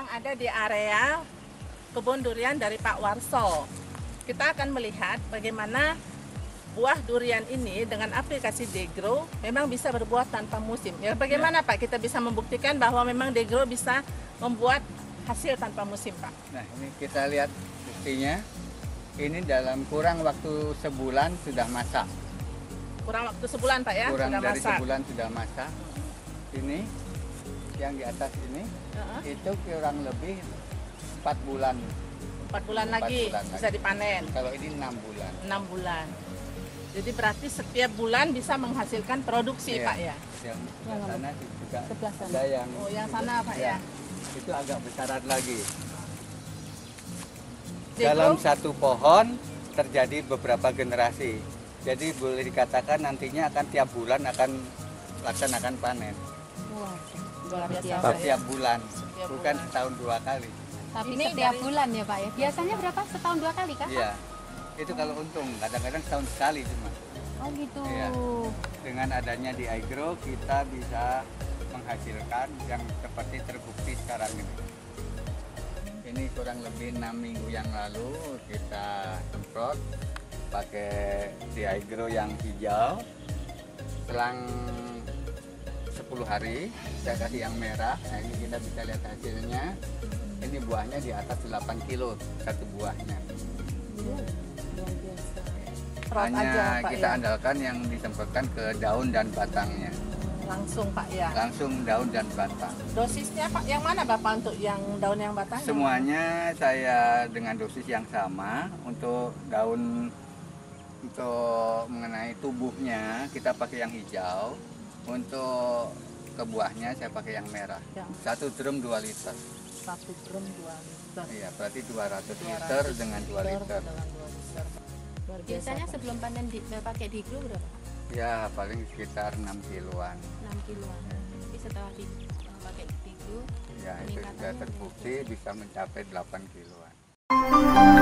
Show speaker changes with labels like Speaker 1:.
Speaker 1: ada di area kebun durian dari Pak Warso. Kita akan melihat bagaimana buah durian ini dengan aplikasi Degrow memang bisa berbuah tanpa musim. Ya, bagaimana Pak kita bisa membuktikan bahwa memang Degrow bisa membuat hasil tanpa musim, Pak?
Speaker 2: Nah, ini kita lihat buktinya. Ini dalam kurang waktu sebulan sudah masak.
Speaker 1: Kurang waktu sebulan, Pak ya?
Speaker 2: Kurang
Speaker 1: sudah
Speaker 2: dari
Speaker 1: masak.
Speaker 2: sebulan sudah masak. Ini yang di atas ini itu kurang lebih 4 bulan.
Speaker 1: 4 bulan lagi bisa dipanen.
Speaker 2: Kalau ini 6 bulan.
Speaker 1: 6 bulan. Jadi berarti setiap bulan bisa menghasilkan produksi,
Speaker 2: Iya.
Speaker 1: Pak ya?
Speaker 2: Yang sebelah sana juga
Speaker 1: Sebelah sana.
Speaker 2: ada yang
Speaker 1: yang sana, Pak ya?
Speaker 2: Itu agak besaran lagi.
Speaker 1: Degrow?
Speaker 2: Dalam satu pohon terjadi beberapa generasi. Jadi boleh dikatakan nantinya akan tiap bulan akan laksanakan panen.
Speaker 1: Wah, luar biasa, Pak ya?
Speaker 2: Setiap bulan,
Speaker 1: Setiap
Speaker 2: bukan
Speaker 1: bulan.
Speaker 2: setahun 2 kali.
Speaker 3: Tapi
Speaker 1: Ini
Speaker 3: setiap
Speaker 1: dari-
Speaker 3: bulan ya Pak ya? Biasanya berapa? Setahun 2 kali kah?
Speaker 2: Iya. Itu kalau untung, kadang-kadang setahun sekali cuma.
Speaker 3: Oh gitu.
Speaker 2: Iya. Dengan adanya di iGrow kita bisa menghasilkan yang seperti terbukti sekarang ini. Ini kurang lebih 6 minggu yang lalu kita semprot pakai di iGrow yang hijau. Selang 10 hari saya kasih yang merah. Nah, ini kita bisa lihat hasilnya. Ini buahnya di atas 8 kilo satu buahnya.
Speaker 1: Luar biasa. Serot
Speaker 2: Hanya
Speaker 1: aja, Pak
Speaker 2: kita
Speaker 1: ya?
Speaker 2: andalkan yang disemprotkan ke daun dan batangnya.
Speaker 1: Langsung, Pak ya?
Speaker 2: Langsung daun dan batang.
Speaker 1: Dosisnya, Pak, yang mana Bapak untuk yang daun yang batang?
Speaker 2: Semuanya saya dengan dosis yang sama. Untuk daun, untuk mengenai tubuhnya kita pakai yang hijau. Untuk ke buahnya saya pakai yang merah.
Speaker 1: Yang
Speaker 2: 1 drum 2 liter.
Speaker 1: 1 drum 2 liter.
Speaker 2: Iya, berarti 200 liter dengan 2 liter.
Speaker 1: Dengan 2 liter. Luar biasa,
Speaker 3: Biasanya
Speaker 1: Pak.
Speaker 3: sebelum panen pakai Degrow berapa?
Speaker 2: Ya, paling sekitar 6 kiloan.
Speaker 3: 6 kiloan. Tapi setelah pakai Degrow
Speaker 2: Ya, itu sudah
Speaker 3: peningkatannya
Speaker 2: terbukti bisa mencapai 8 kiloan.